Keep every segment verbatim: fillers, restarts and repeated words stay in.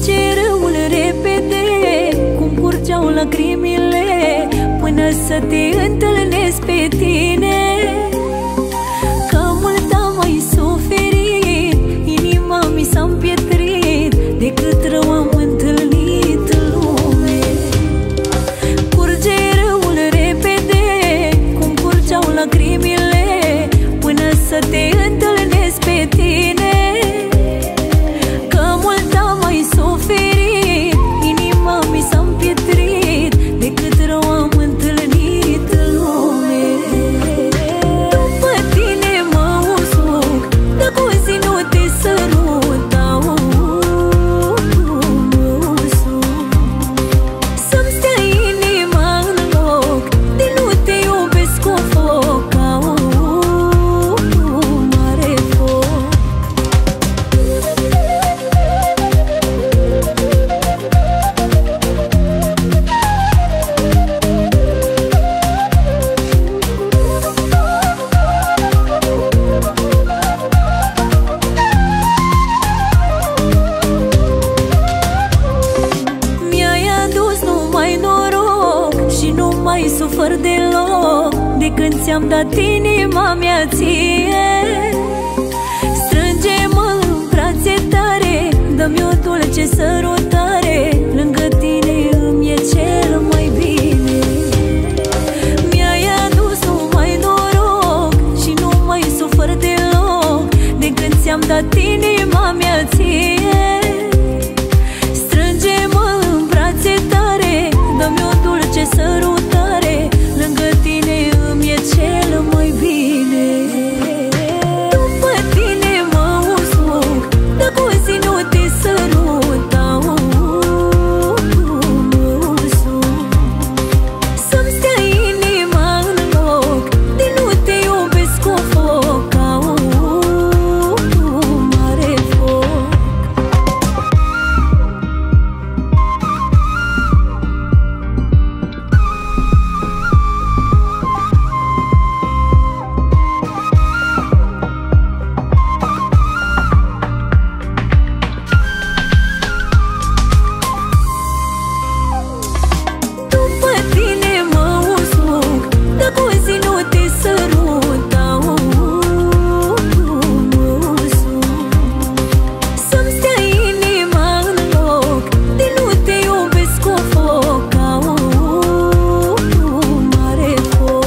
Curge râul repede, cum curgeau lacrimile, până să te întâlnesc pe tine. Că mult am mai suferit, inima mi s-a împietrit, de cât rău am întâlnit în lume. Curge râul repede, cum curgeau lacrimile, până să te întâlnesc pe tine. Că mult am mai suferit, inima mi s-a împietrit, de cât rău am întâlnit în lume. După tine mă usuc, dacă o zi nu te sărut, au, mă usuc. Să-mi stea inima în loc, de nu te iubesc cu foc, au, mare foc. Mi-ai adus numai noroc și nu mai sufăr deloc, de când ți-am dat inima mea ție. Strânge-mă în brațe tare, dă-mi o dulce sărutare, lângă tine îmi e cel mai bine. Mi-ai adus numai noroc și nu mai sufăr deloc, de când ți-am dat inima mea ție. Strânge-mă în brațe tare, dă-mi o dulce sărutare, lângă tine îmi e cel mai bine. După tine mă usuc, dacă o zi nu te sărut, au, mă usuc. Să-mi stea inima în loc, de nu te iubesc cu foc, au, mare foc. După tine mă usuc, dacă o zi nu te sărut, au, mă usuc. Să-mi stea inima în loc, de nu te iubesc cu foc, au, mare foc.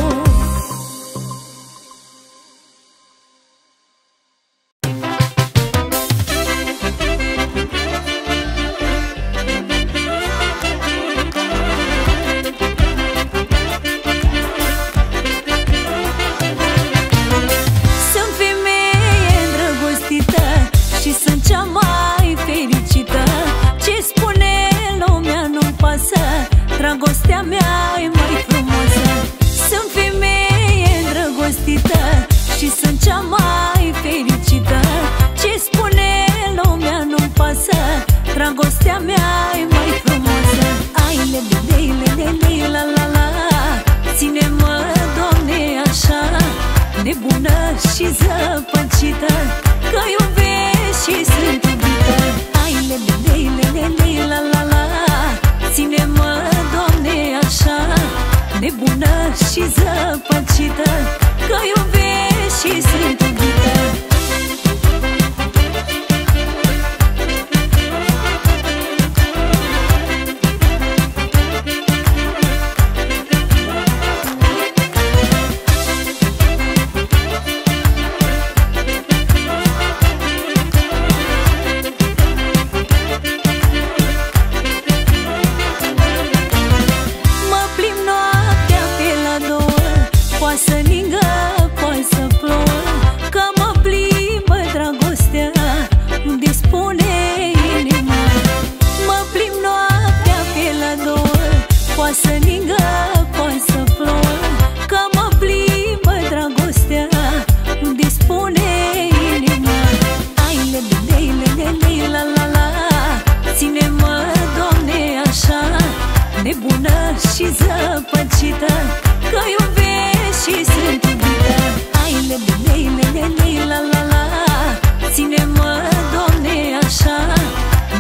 Sunt femeie îndrăgostită și sunt cea mai fericită. Ce spune lumea nu-mi pasă, dragostea mea e mai frumoasă. Sunt femeie îndrăgostită și sunt cea mai fericită. Ce spune lumea nu-mi pasă, dragostea mea e mai frumoasă. Ai le le le le le la la la, ține-mă, Doamne, așa, nebună și zăpăcită, că iubesc și sunt iubită. Ai le le le le le la la la, ține-mă, Doamne, așa, nebună și zăpăcită, că iubesc și sunt iubită.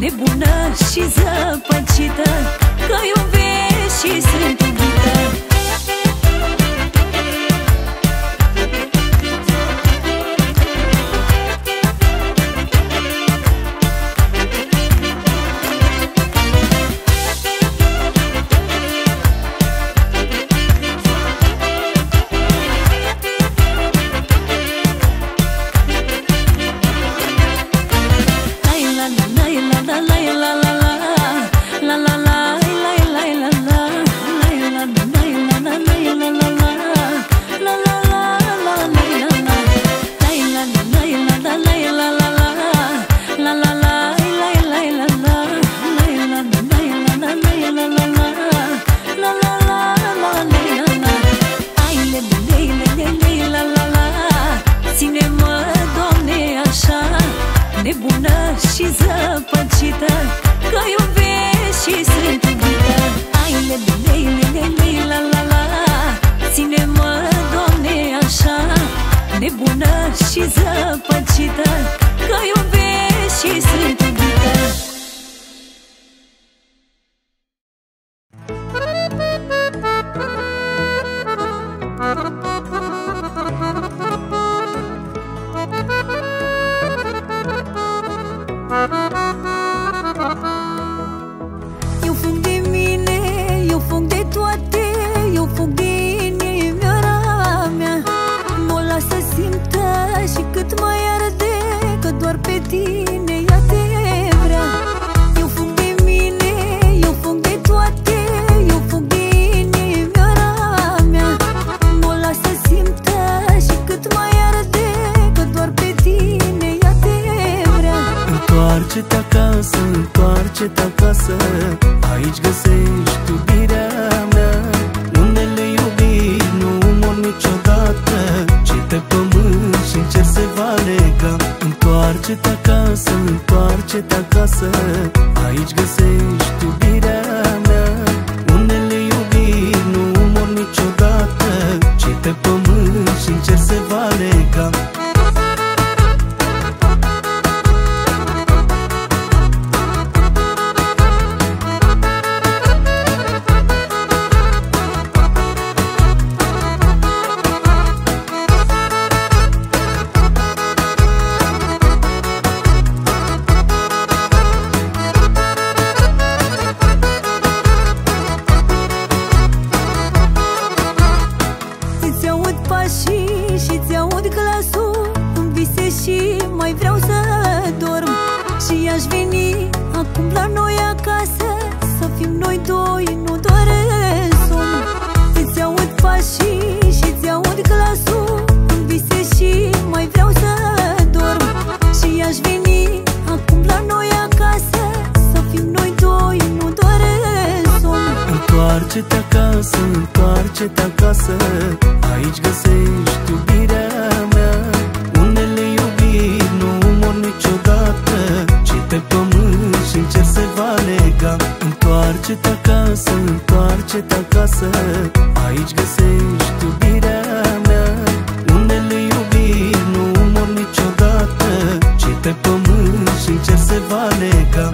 nebună și zăpăcită, că iubesc și sunt iubită. Nebună și zăpăcită, că iubesc și sunt iubită. Ai lele, lele, lele, la la la, ține-mă, Doamne, așa. Nebună și zăpăcită, că iubesc și sunt iubită. Eu fug de mine, eu fug de toate, eu fug din inimioara mea. M-o las să simtă și cât mai arde, că doar pe tine ea te vrea. Eu fug de mine, eu fug de toate, eu fug din inimioara mea. M-o las să simtă și cât mai arde, că doar pe tine ea te vrea. Întoarce-te acasă, întoarce-te acasă, aici găsești iubirea mea. Unele iubiri nu mor niciodată, ci pe pământ și în cer se va lega. Întoarce-te acasă, întoarce-te acasă, aici găsești iubirea mea. Unele iubiri nu mor niciodată, ci pe pământ și în cer se va lega. Și-ți aud glasul în vise și mai vreau să dorm. Și aș veni acum la noi acasă, să fim noi doi, nu doar în somn. Îți aud pașii și-ți aud glasul în vise și mai vreau să dorm. Și aș veni acum la noi acasă, să fim noi doi, nu doar în somn. Întoarce-te acasă, întoarce-te acasă, aici găsești iubirea mea. Unele iubiri nu mor niciodată, ci pe pământ și în cer se va lega. Întoarce-te acasă, întoarce-te acasă, aici găsești iubirea mea. Unele iubiri nu mor niciodată, ci pe pământ și în cer se va lega.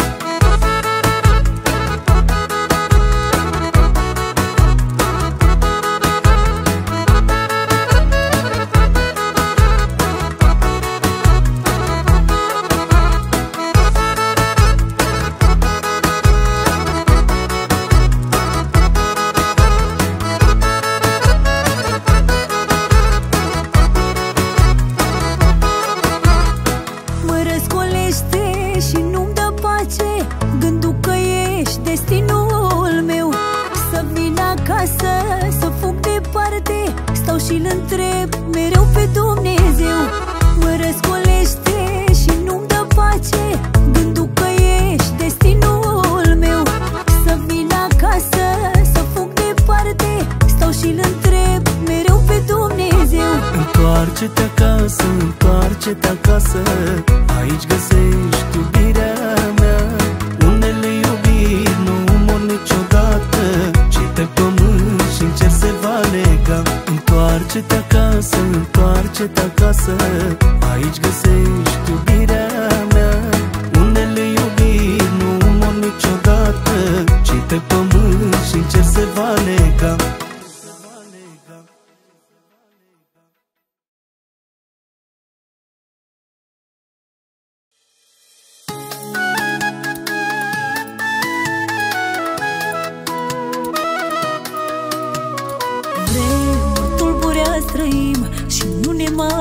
Și-l întreb mereu pe Dumnezeu. Mă răscolește și nu-mi dă pace gândul că ești destinul meu. Să vin acasă, să fug departe, stau și-l întreb mereu pe Dumnezeu. Întoarce-te acasă, întoarce-te acasă, aici găsești iubirea mea. Unele iubiri nu mor niciodată, ci pe pământ și în cer se va lega. Întoarce-te acasă, întoarce-te acasă, aici găsești iubirea mea.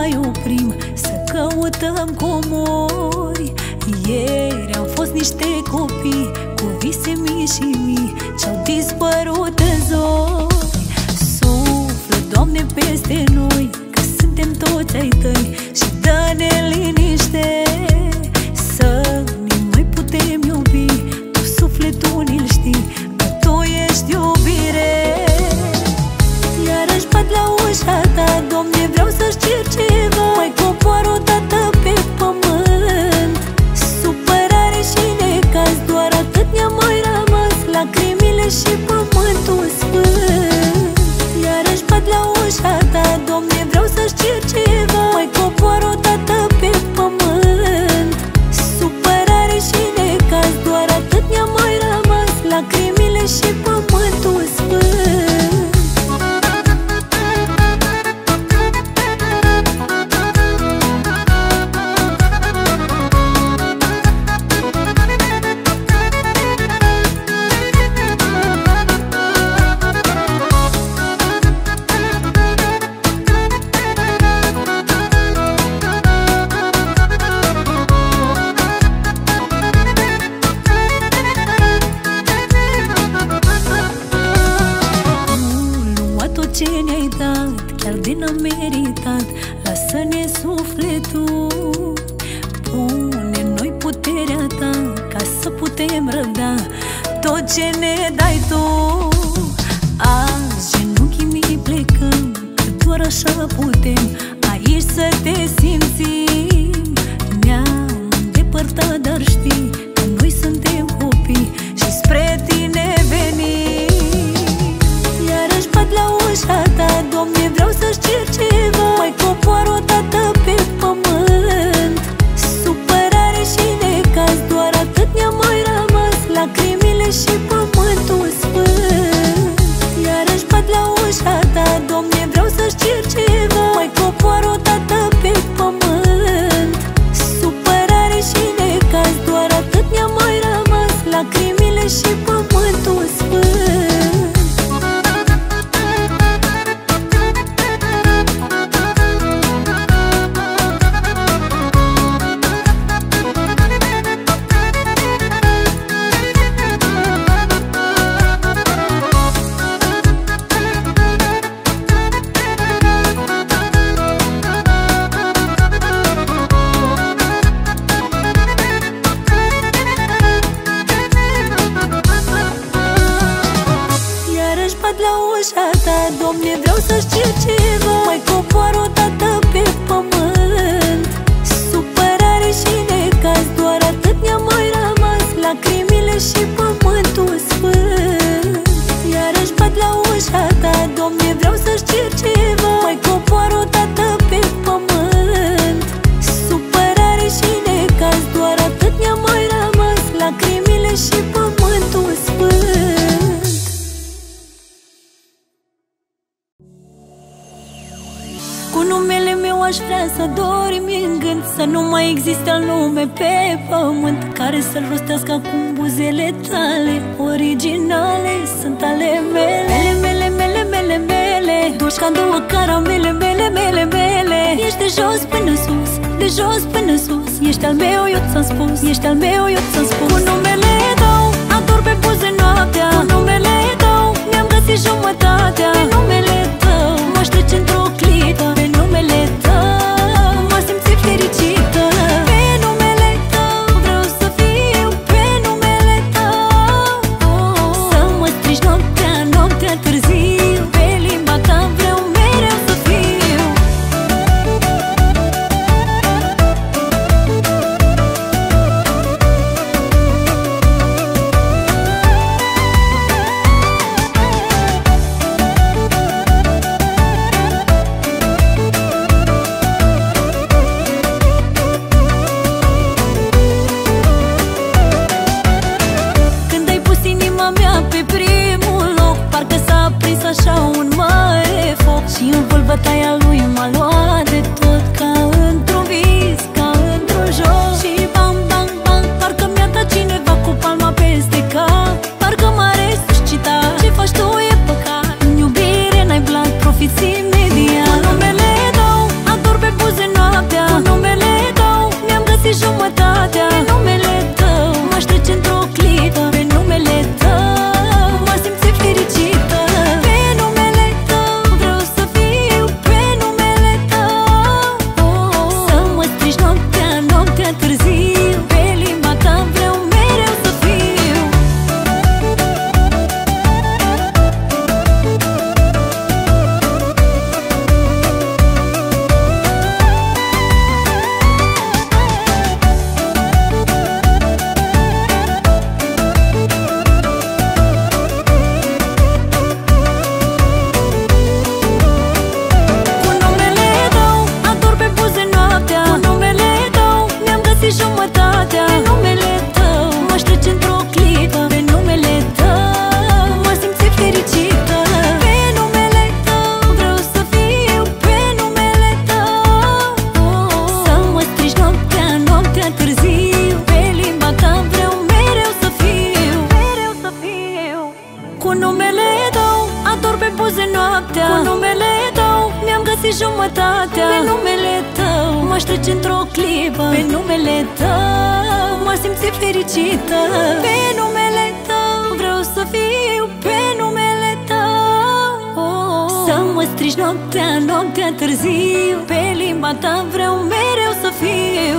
mai oprim să căutăm comori. Ieri am fost niște copii cu vise mii și mii ce-au dispărut în zori. Suflă, Doamne, peste noi, că suntem toți ai Tăi, și dă-ne liniște să ne mai putem iubi. Tu sufletul ni-l știi, că Tu ești iubire. Iarăși bat la ușa Ta, Doamne, vreau să-ți cer ceva. Mai cobor o dată pe pământ, supărare și necaz, doar atât ne-a mai rămas, lacrimile și pământul sfânt. Iarăși bat la ușa Ta, Doamne, vreau să-ți cer ceva. Mai cobor o dată pe pământ, supărare și necaz, doar atât ne-a mai rămas, lacrimile și pământul sfânt. Ce ne-ai dat, chiar de n-am meritat, lasă-ne sufletul. Pune în noi puterea Ta, ca să putem răbda tot ce ne dai Tu. Azi genunchii mi plecăm, că doar așa putem aici să te simțim. Ne-am îndepărtat, dar știi că noi suntem copii și spre Tine venim. Iarăși bat la ușa Ta, Doamne, vreau să-ți cer ceva. Mai cobor o dată pe pământ, supărare și necaz, doar atât ne-a mai rămas, lacrimile și pământul sfânt. Iarăși bat la ușa Ta, Doamne, vreau să-ți cer ceva. Mai cobor o dată pe pământ, supărare și necaz, doar atât ne-a mai rămas, lacrimile și pământul sfânt. La ușa Ta, Doamne, vreau să-ți cer ceva. Mai cobor o dată pe pământ, supărare și necaz, doar atât ne-a mai rămas, lacrimile și pământul sfânt. Iarăși bat la ușa Ta, Doamne, vreau să-ți cer ceva. Mai cobor o dată pe pământ, supărare și necaz, doar atât ne-a mai rămas, lacrimile și pământul sfânt. Cu numele meu aș vrea să dorim în gând, să nu mai existe alt nume pe pământ care să-l rostească acum buzele Tale originale, sunt ale mele. Mele, mele, mele, mele, mele, dulci ca două caramele, mele, mele, mele. Ești de jos până sus, de jos până sus, ești al meu, eu ți-am spus, ești al meu, eu ți-am spus. Cu numele Tău ador pe buze noaptea, cu numele Tău mi-am găsit jumătatea, pe numele Tău m-aș trece într-o clipă, pe numele Tău m-aș simți fericită. Pe numele Tău vreau să fiu, pe numele Tău să mă strigi noaptea, noaptea târziu, pe limba Ta vreau mereu să fiu. buze noaptea. Cu numele tău mi-am găsit jumătatea. Pe numele tău m-aș trece într-o clipă. Pe numele tău m-aș simți fericită. Pe numele tău vreau să fiu. Pe numele tău să mă strigi noaptea, noaptea târziu. Pe limba ta vreau mereu să fiu.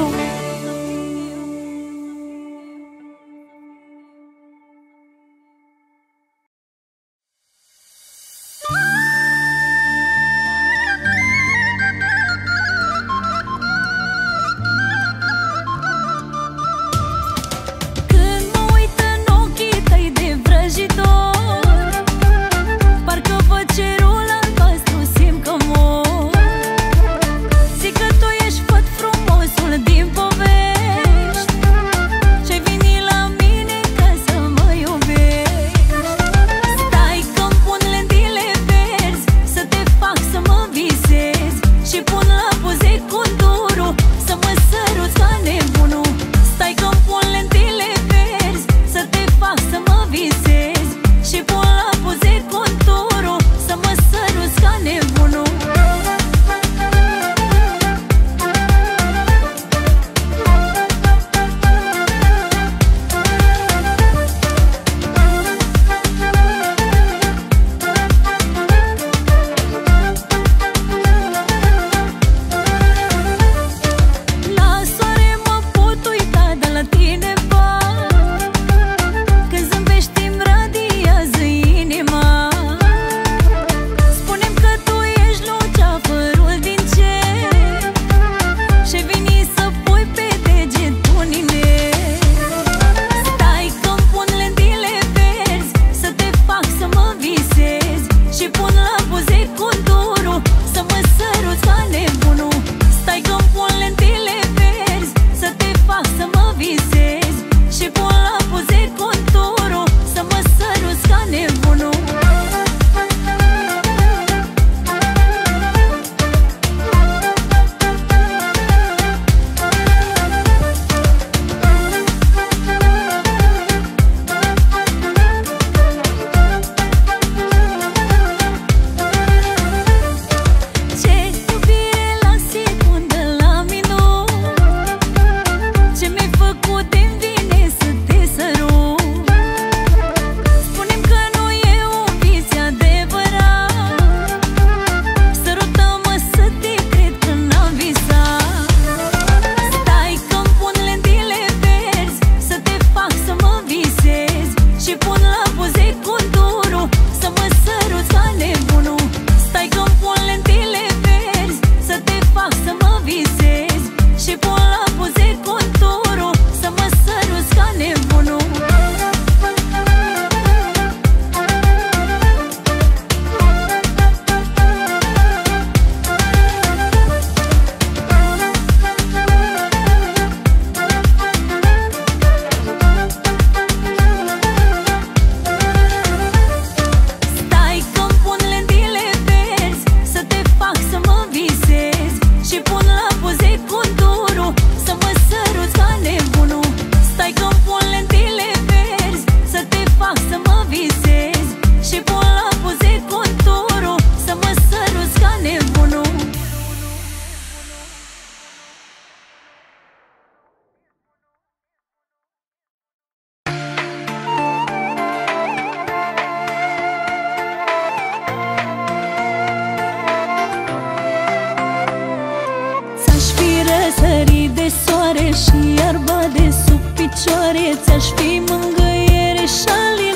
și iarba de sub picioare, ți-aș fi mângâiere și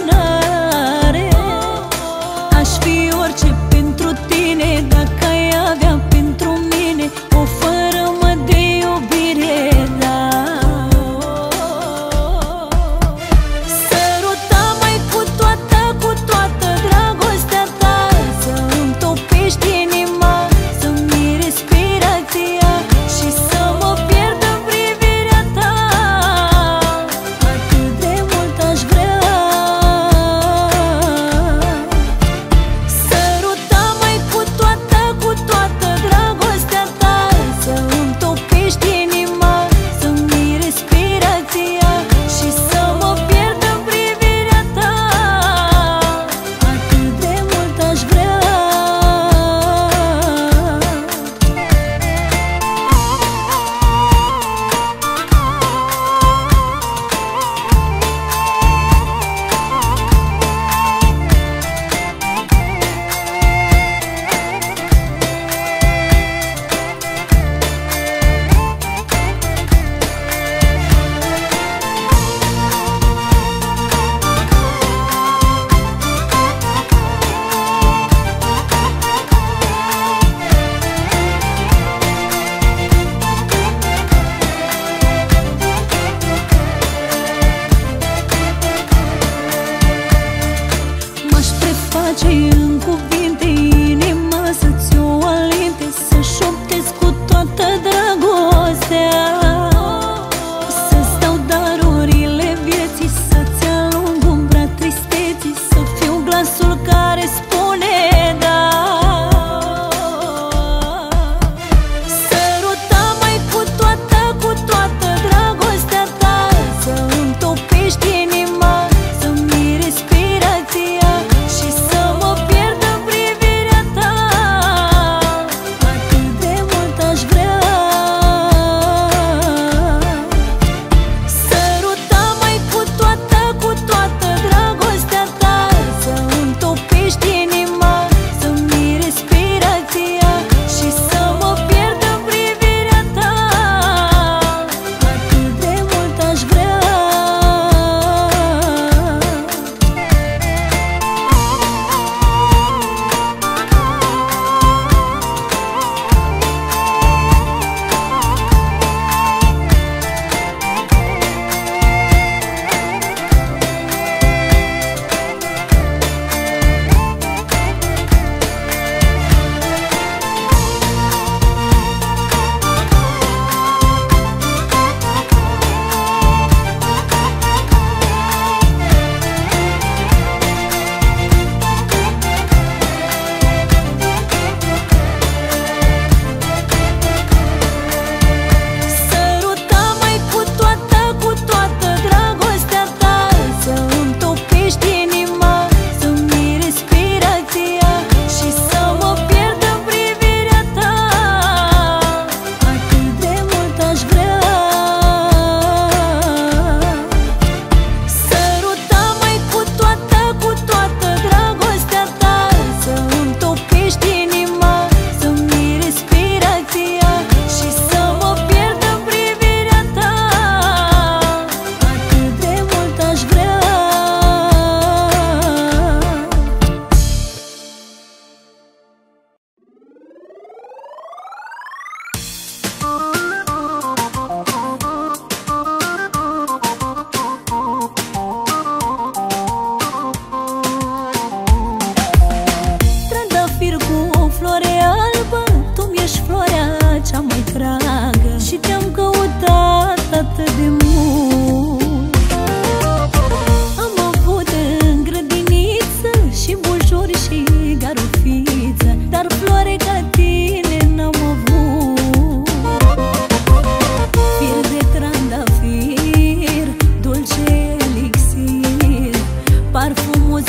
alinare. Aș fi orice pentru tine dacă ai avea pentru mine o fărâmă de iubire, da. Săruta mai cu toată, cu toată dragostea ta, să îmi topești inima, să-mi respirația și să mă pierd în privirea ta. Atât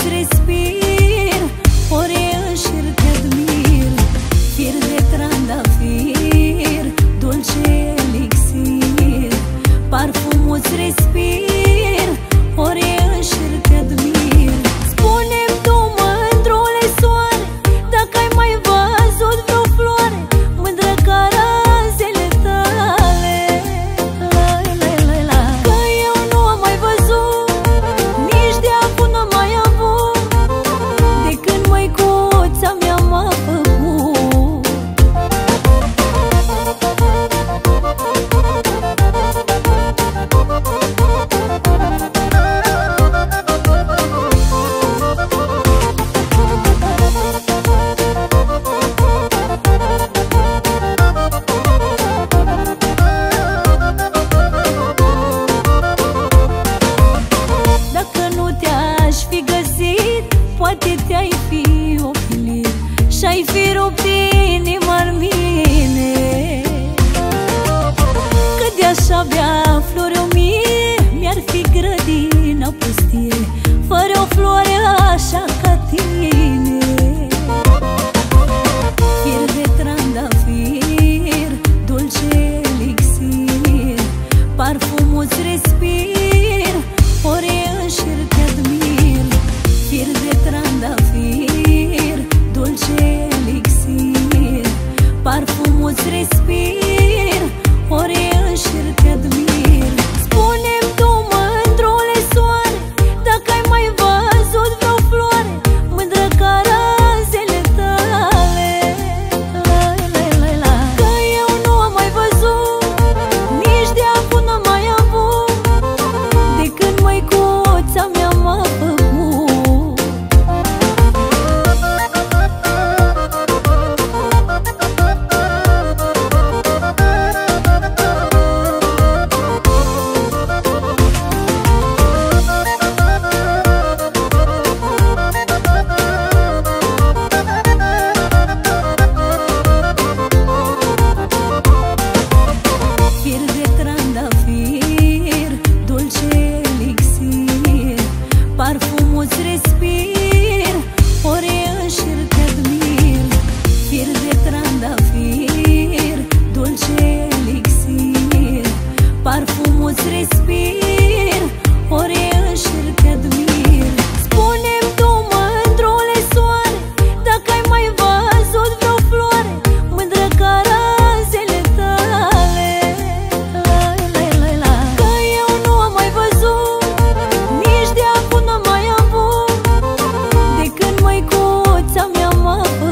respir, ore înșir te admir. Fir de trandafir, dulce elixir, parfumul-ți respir, ore înșir te admir. Spune-mi tu, mândrule soare, dacă ai mai văzut vreo floare mândră ca razele tale. La, la, la, la. Că eu nu am mai văzut, nici de acum n-am mai avut, de când măicuța mea m-a făcut. Poate te-ai fi ofilit și-ai fi rupt inima-n mine, că de-aș avea flori o mie, mi-ar fi grădina pustie, fără o floare așa ca tine. Fir de trandafir, dulce elixir, parfumul-ți respir, ore înșir te admir. Fir de trandafir, dulce elixir, parfumul-ți respir, ore înșir te admir. Spune-mi tu, mândrule soare, dacă ai mai văzut vreo floare mândră ca razele tale. La, la, la, la. Că eu nu am mai văzut, nici de acum n-am mai avut, de când măicuța mea m-a făcut. Fir de trandafir, dulce elixir, parfumul-ți respir, ore înșir te admir. Fir de trandafir, dulce elixir, parfumul-ți respir, ore înșir te admir. Spune-mi tu, mândrule soare, dacă ai mai văzut vreo floare mândră ca razele tale. La, la, la, la. Că eu nu am mai văzut, nici de acum n-am mai avut, de când măicuța mea m-a făcut.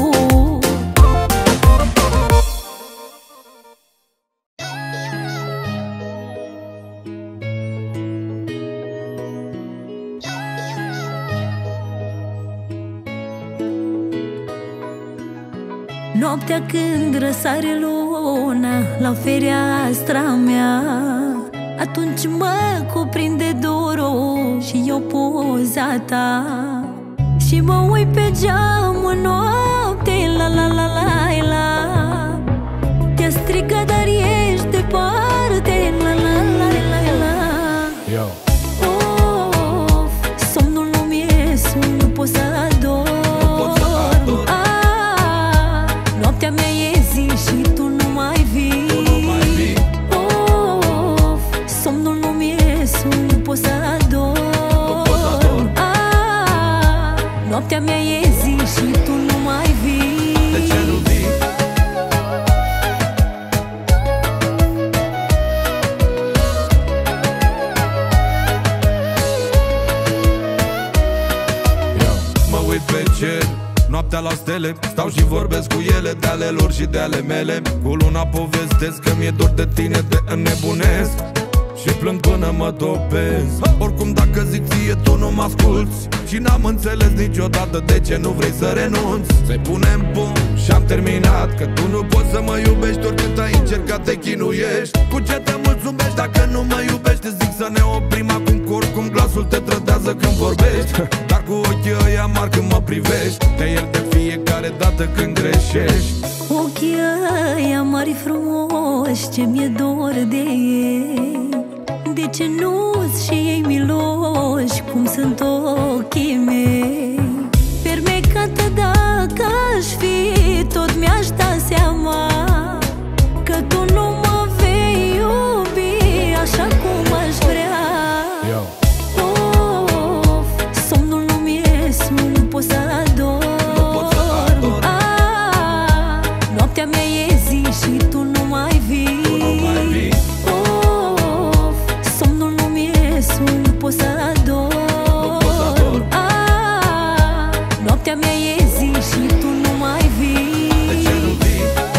Noaptea când răsare luna la fereastra mea, atunci mă cuprinde dorul și eu poza ta, și mă uit pe geam în noapte, la la la la la. Te-a strigat, dar ești departe, la la la la la. Yo. Of, somnul nu mi-e somn, nu pot să adorm. Noaptea mea e zi și tu nu mai vii. Of, somnul nu mi-e somn, nu pot să adorm. Ah, noaptea mea e zi și tu nu mai vii. De ce nu vii? Mă uit pe cer, noaptea la stele, stau și vorbesc cu ele, de ale lor și de ale mele. Cu luna povestesc că mi-e dor de tine, te înnebunesc și plâng până mă topesc. Oricum dacă zic ție tu nu mă asculți, și n-am înțeles niciodată de ce nu vrei să renunți. Să-i punem bun și-am terminat, că tu nu poți să mă iubești, oricât ai încercat te chinuiești. Cu ce te mulțumești dacă nu mă iubești? Zic să ne oprim acum, că oricum glasul te trădează când vorbești. Dar cu ochii ăia mari când mă privești, te iert de fiecare dată când greșești. Ochii ăia mari frumoși, ce mi-e dor de ei, De ce nu-ți și ei miloși cum sunt ochii mei? Fermecată dacă aș fi, tot mi-aș da seama că tu nu mă vei iubi așa cum aș vrea. Of, somnul nu mi-e somn, nu pot să adorm. Ah, noaptea mea e zi și tu nu mai vii. Of, somnul nu mi-e somn, nu pot să adorm. Ah, noaptea mea e zi și tu nu mai vii. De ce nu vii?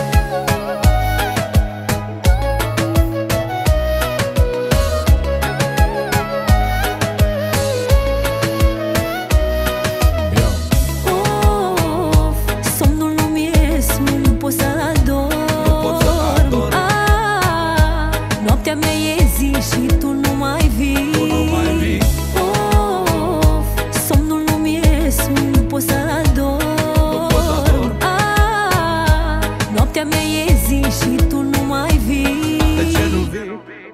Of, somnul nu mi-e somn, nu pot să adorm. Ah, noaptea mea e zi și tu nu mai vii. Of, somnul nu mi-e somn, nu pot să adorm. Ah, noaptea mea e zi și tu nu mai vii. De ce nu vii?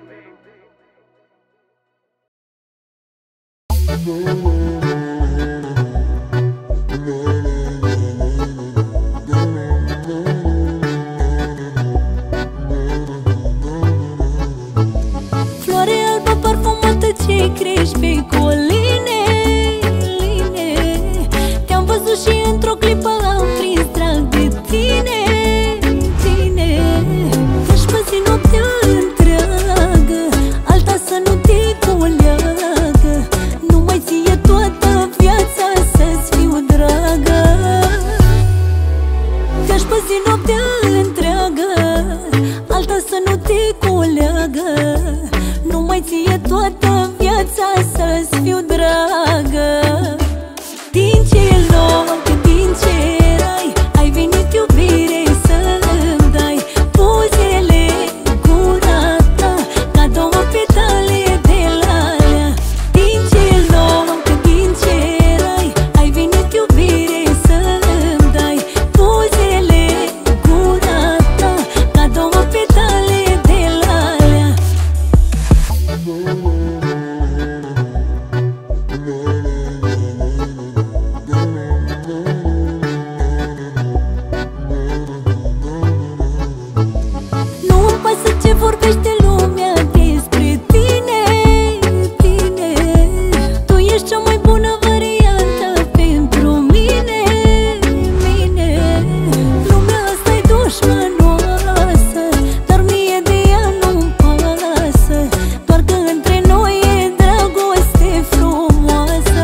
Floare albă parfumată ce crești pe coline, line. Te-am văzut și într-o clipă am prins drag de tine, tine. Aș păzi noaptea întreagă, alta să nu te coleagă. Numai ție toată viața să-ți fiu dragă. Te-aș păzi noaptea întreagă, alta să nu te coleagă. Numai ție toată viața să-ți fiu dragă. Din ce loc, din ce rai, ai venit iubire să-mi dai. Buzele, gura ta, ca două petale de lalea. Din ce loc, din ce rai, ai venit iubire să-mi dai. Buzele, gura ta, ca două petale de lalea. Nu-mi pasă ce vorbește lumea despre tine, tine. Tu ești cea mai bună variantă pentru mine, mine. Lumea asta-i dușmănoasă, dar mie de ea nu-mi pasă. Doar că între noi e dragoste frumoasă.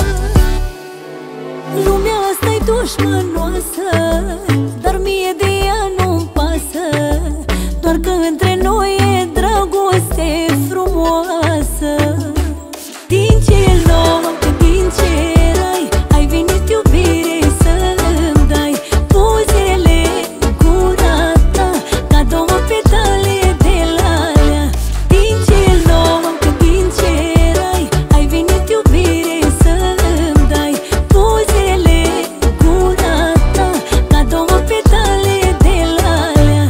Lumea asta-i dușmănoasă, dar mie de ea nu-mi pasă. Doar că între noi e dragoste frumoasă. Din ce loc, din ce rai, ai venit iubire să-mi dai. Buzele, gura ta, ca două petale de lalea. Din ce loc, din ce rai, ai venit iubire să-mi dai. Buzele, gura ta, ca două petale de lalea.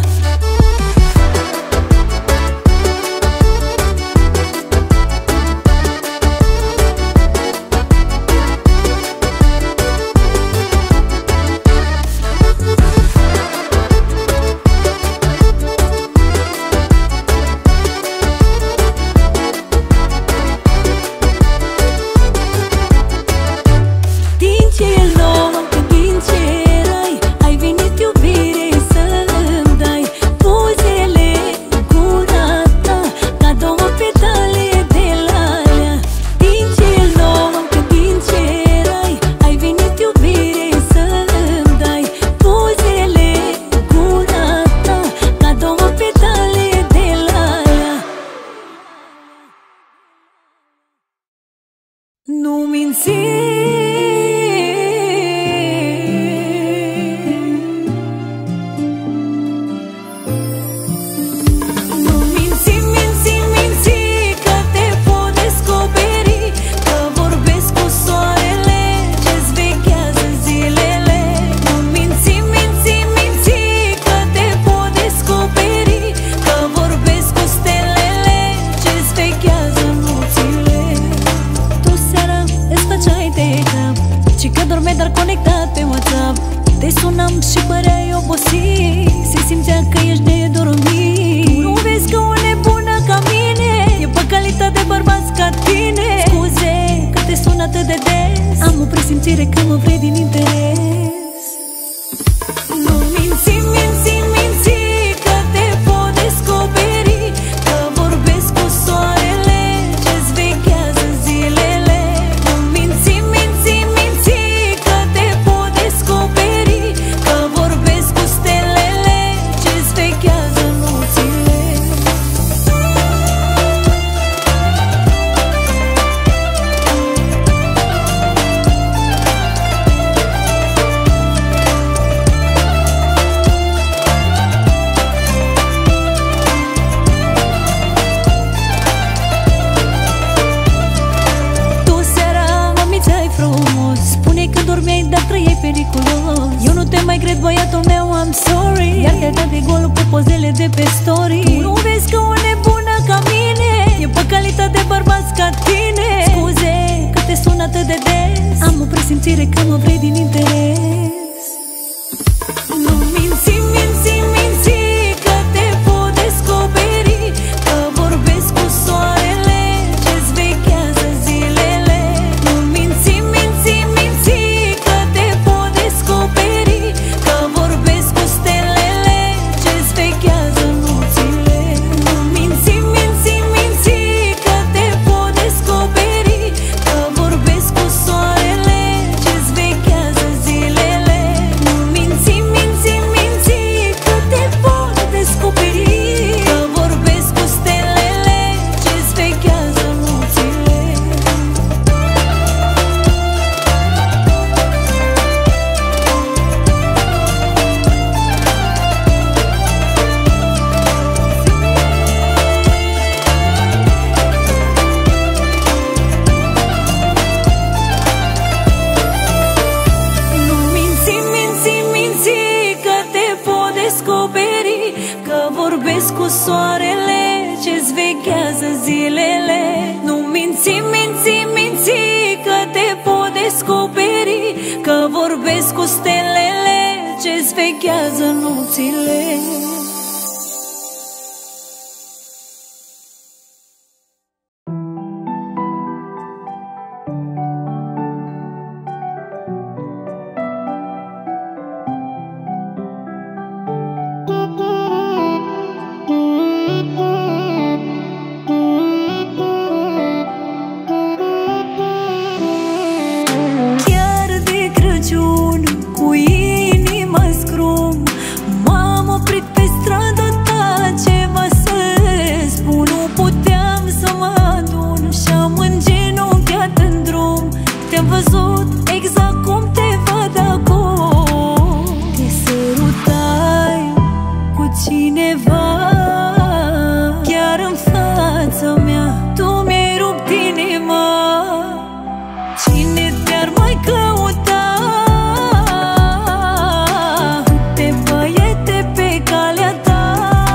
Din ce loc, din ce rai, ai venit iubire să-mi dai. Buzele, gura ta, ca două petale de lalea. Din ce loc, din ce rai, ai venit iubire să-mi dai. Buzele, gura ta, ca două petale de lalea. Nu minți, nu minți, minți, minți, că te pot descoperi, că vorbesc cu soarele ce-ți vechează zilele. Nu minți, minți, minți, că te pot descoperi, că vorbesc cu stelele ce-ți vechează mi-ai dar conectat pe WhatsApp. Te sunam și păreai obosit, se simțea că ești nedormit. Tu nu vezi că o nebună ca mine e pe calitate de bărbați ca tine. Scuze că te sun atât de des, am o presimțire că mă vrei din interes. Nu minți, minți, minți că te pot descoperi, că vorbesc cu soarele ce-ți vechează zilele. Nu minți, minți, minți că te pot descoperi, că vorbesc cu stelele ce-ți vechează noțile. Periculos. Eu nu te mai cred, băiatul meu, I'm sorry. Iar te-ai dat de gol cu pozele de pe story. Tu nu vezi că o nebună ca mine e pe calitate de bărbați ca tine. Scuze că te sun atât de des, am o presimțire că mă vrei din interes. Nu minți, minți, minți că te pot descoperi, că vorbesc cu soarele ce-ți vechează zilele. Nu minți, minți, minți că te pot descoperi, că vorbesc cu stelele ce-ți vechează noțile. Nu minți, minți, minți că te pot descoperi, că vorbesc cu soarele ce-ți vechează zilele. Nu minți, minți, minți că te pot descoperi, că vorbesc cu stelele ce-ți vechează noțile. Nu minți, minți, minți că te pot descoperi, că vorbesc cu soarele ce-ți vechează zilele. Nu minți, minți, minți că te pot descoperi, că vorbesc cu stelele ce-ți vechează noțile. Chiar de Crăciun, cu inima scrum, m-am oprit pe strada ta, ceva să spun. Nu puteam să mă adun și-am îngenunchiat în drum. Te-am văzut exact cum te văd acum. Te sărutai cu cineva chiar în fața mea, tu mi-ai rupt inima. Cine te-ar mai căuta? Câte băiete pe calea ta.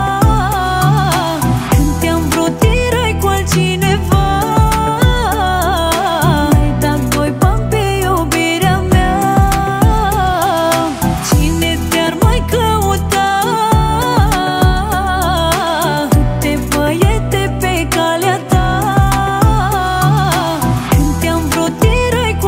Când te-am vrut erai cu altcineva. Ai dat doi bani pe iubirea mea. Cine te-ar mai căuta? Câte băiete pe calea ta. Când te-am vrut erai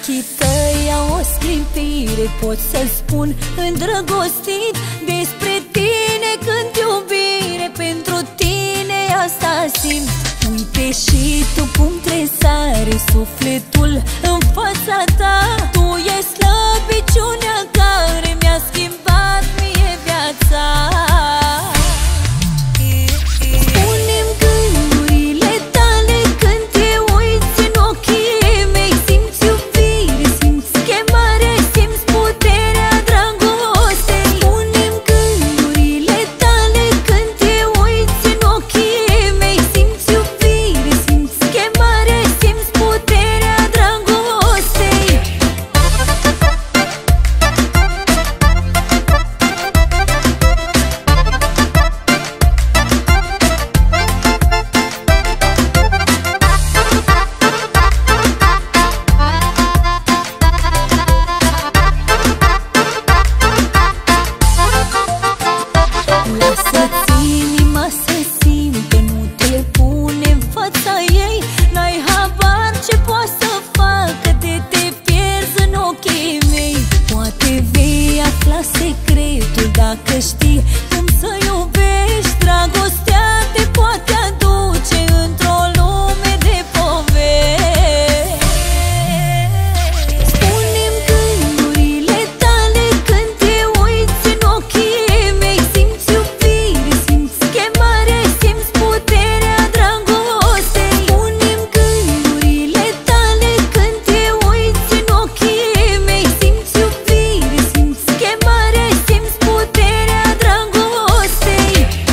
ochii tăi au o schimbire, pot să spun îndrăgostit despre tine. Când iubire pentru tine asta simt. Uite și tu cum tresare sufletul în fața ta. Tu ești slăbiciunea care mi-a schimbat mie viața. Spune-mi gândurile tale când te uiți în ochii mei. Simți iubire, simți chemare, simți puterea dragostei. Spune-mi gândurile tale când te uiți în ochii mei. Simți iubire, simți chemare, simți puterea dragostei. Lasă-ți inima să simte, nu te pune în fața ei. N-ai habar ce poate să facă de te pierzi în ochii mei. Poate vei afla secretul dacă știi cum să iubești. Dragostea te poate aduce într-o lume de povești. Spune-mi gândurile tale când te uiți în ochii mei. Simți iubire, simți chemare, simți puterea dragostei. Spune-mi gândurile tale când te uiți în ochii mei. Simți iubire, simți chemare, simți puterea dragostei.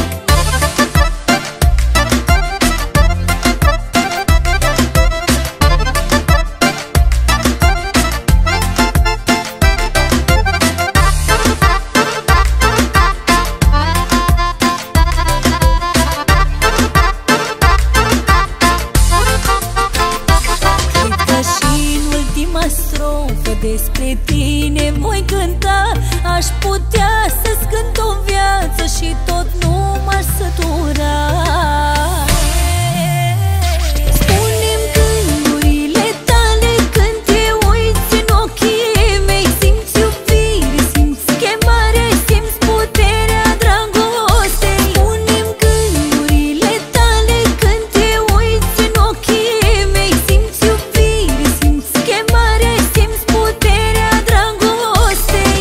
Cred că și în ultima strofă despre tine voi cânta. Aș putea să-ți cânt o viață și tot nu m-aș sătura. Spune-mi gândurile tale când te uiți în ochii mei. Simți iubire, simți chemare, simți puterea dragostei. Spune-mi gândurile tale când te uiți în ochii mei. Simți iubire, simți chemare, simți puterea dragostei.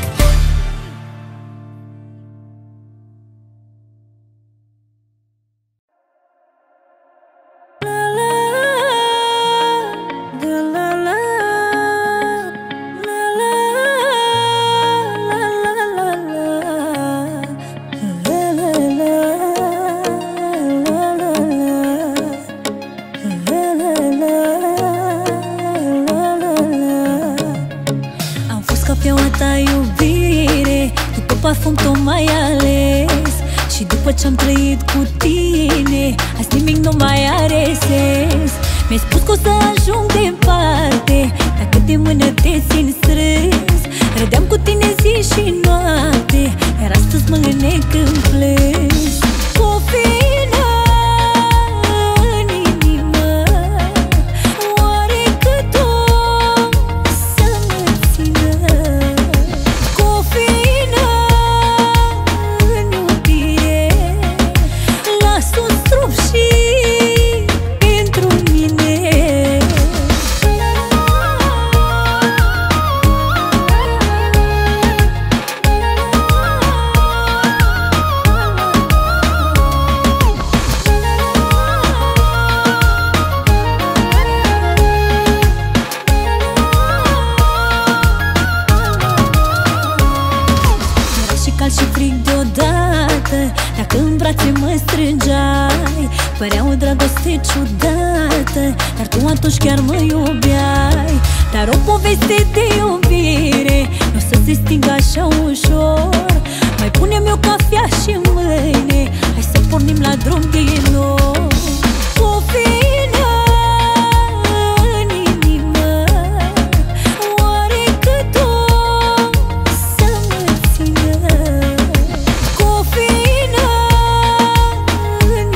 Am fost ca piaua ta iubire, după parfum tu m-ai ales. Și după ce-am trăit cu tine, azi nimic nu mai are sens. Mi-ai spus că o să ajung departe, dacă de mână te țin strâns. Rădeam cu tine zi și noapte, iar astăzi mă înnec în plâns. Cu vina în inimă, oare cât o să mă țină? Cu vina în iubire, las un strup și pentru mine. Și frig deodată, dacă în brațe mă strângeai. Părea o dragoste ciudată, dar tu atunci chiar mă iubeai. Dar o poveste de iubire nu o să se stingă așa ușor. Mai pune-mi o cafea și mâine hai să pornim la drum din nou. Cu vina în inimă, oare cât o să mă țină? Cu vina în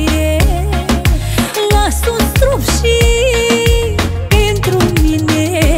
iubire, las un strup și pentru mine.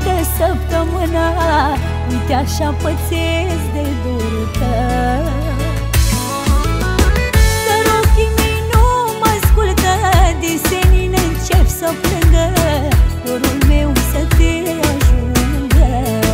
toată săptămâna, uite așa pățesc de dorul tău. Dar ochii mei nu mă ascultă, din senin încep să plângă, dorul meu să te ajungă.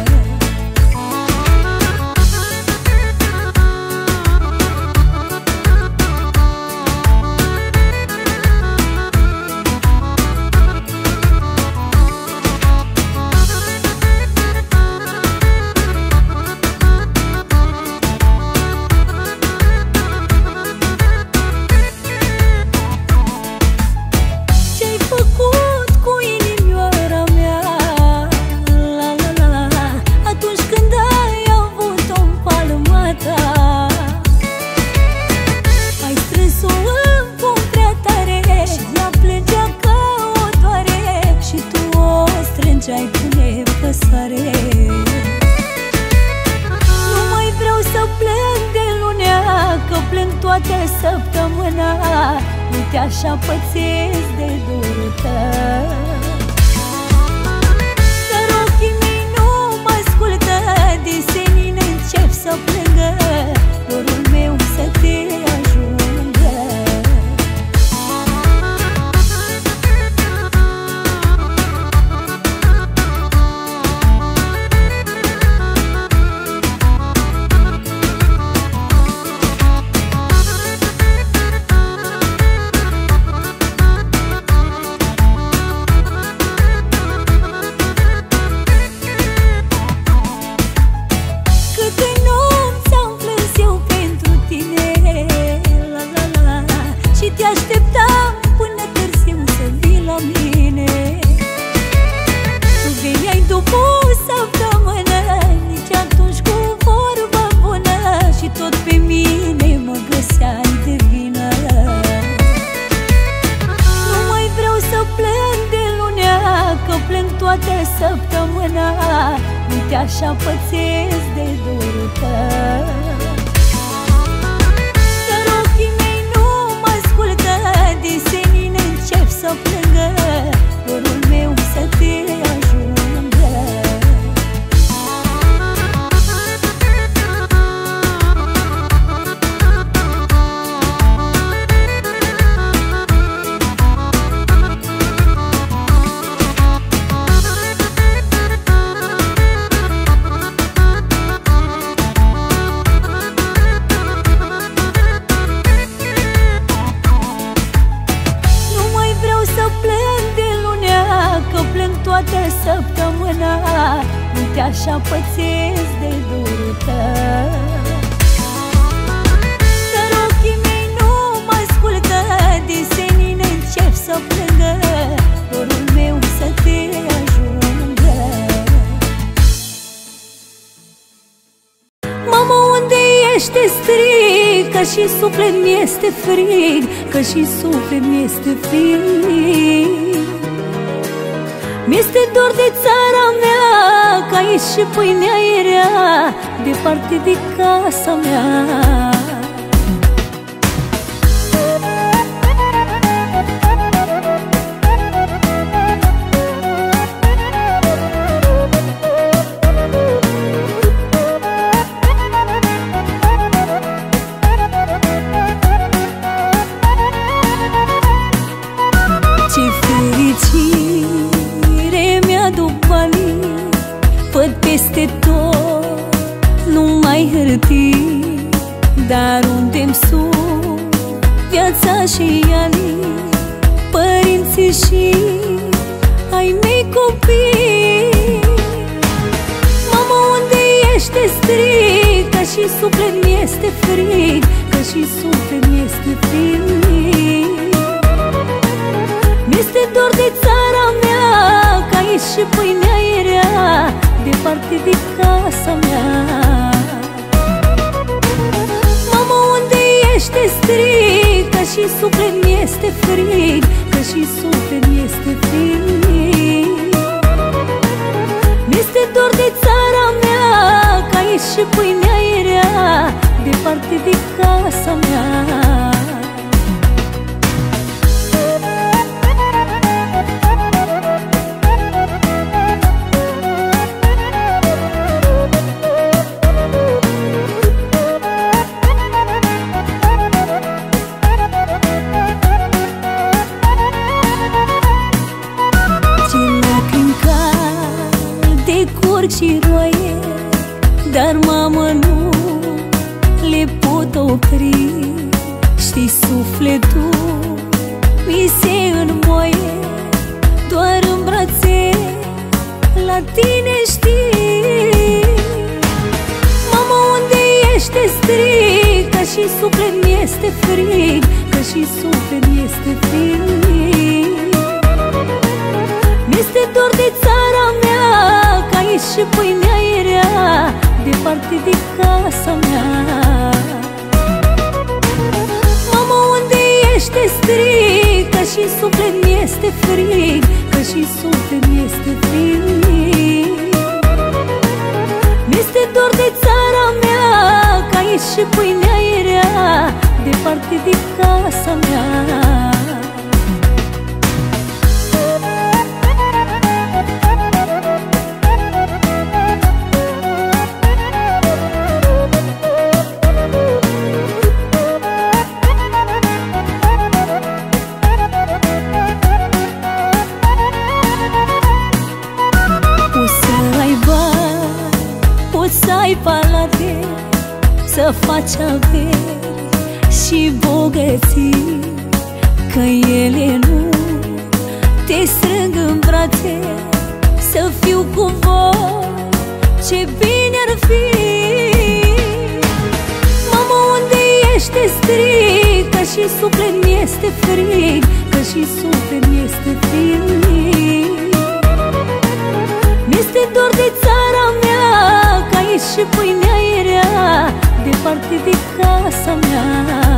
Ai pune păsare. Nu mai vreau să plâng de lunea, că plâng toată săptămâna, uite așa pățesc de dorul tău. Dar ochii mei nu mă ascultă, din senin încep să plângă, dorul meu să te ajungă. Săptămâna, uite așa pățesc de dorul tău. Dar ochii mei nu mă ascultă, din senin încep să plângă, dorul meu să te ajungă. Toată săptămâna, uite așa pățesc de dorul tău. Dar ochii mei nu mă ascultă, din senin încep să plângă, dorul meu să te ajungă. Mama, unde ești? Te strig, că și suflet mi-este frig, că și suflet mi-este frig. Mi-este dor de țara mea, că aici și pâinea e rea, departe de casa mea. Ce fericire mi-aduc banii, văd peste tot numai hârtii, dar unde-mi sun viața și anii, părinții și ai mei copii. Mama, unde ești? Te strig, că și suflet mi-este frig, că și suflet mi-este frig. Mi-este dor de țara mea, că aici și pâinea e rea, departe de casa mea. Mama, unde ești? Te strig, că și suflet mi-este frig, că și suflet mi-este frig. Mi-este dor de țara mea, că aici și pâinea e rea, departe de casa mea. dar mamă nu le pot opri. Știi, sufletul mi se înmoaie doar în brațe la tine, știi. Mamă, unde ești, te strig, că și suflet mi-este frig, că și suflet mi-este frig. Mi-este dor de țara mea, că aici și pâinea e rea, departe de casa mea. Mamă, unde ești, te strig, că și suflet mi-este frig, că și suflet mi-este frig. Mi-este dor de țara mea, că aici și pâinea e rea, departe de casa mea. Să-i palate, să faci averi și bogății, că ele nu te strâng în brațe. Să fiu cu voi, ce bine ar fi. Mamă, unde ești, te strig, că și suflet mi-este frig, că și suflet mi-este frig. Mi-este dor de țara mea, că aici și pâinea e rea, departe de casa mea.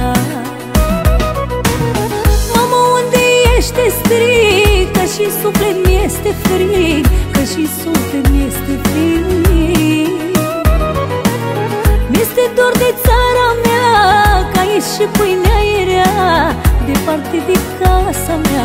Mamă, unde ești, te strig, că și suflet mi-este frig, că și suflet mi-este frig. Mi-este dor de țara mea, că aici și pâinea e rea, departe de casa mea.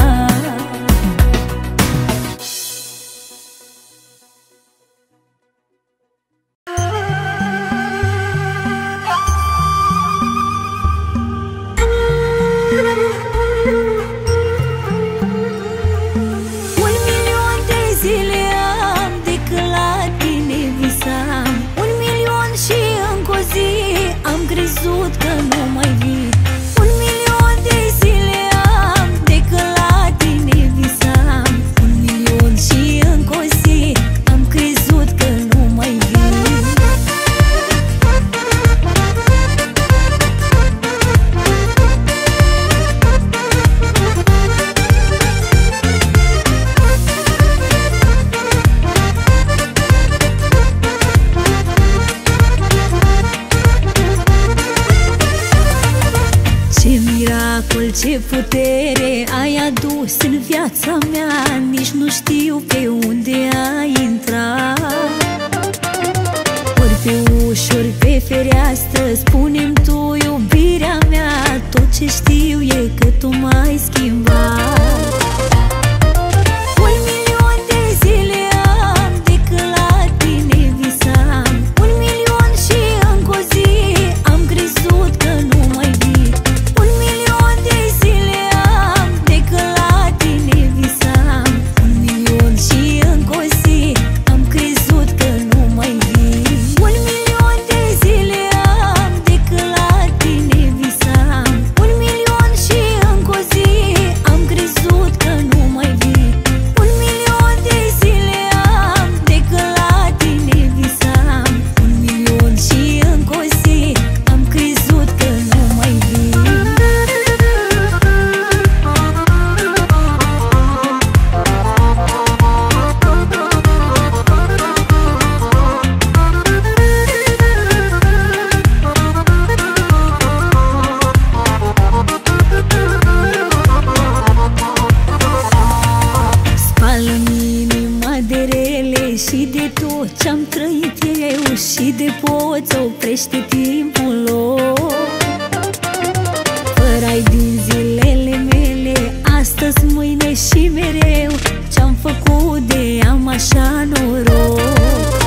Ce putere ai adus în viața mea, nici nu știu pe unde ai intrat. Ori pe ușă, ori pe fereastră, spune-mi tu, iubirea mea, tot ce știu e că tu m-ai schimbat. Un milion de zile am de când la tine visam, un milion și încă o zi am crezut că nu mai vii. Un milion de zile am de când la tine visam, un milion și încă o zi am crezut că nu mai vii. Un milion de zile am de când la tine visam, un milion și încă o zi am crezut că nu mai vii. Un milion de zile am de când la tine visam, un milion și încă o zi am crezut că nu mai vii. Spală-mi inima de rele și de tot ce-am trăit eu, și de poți oprește timpul lor. Fără-ai din zilele mele, astăzi, mâine și mereu, ce-am făcut de am așa noroc.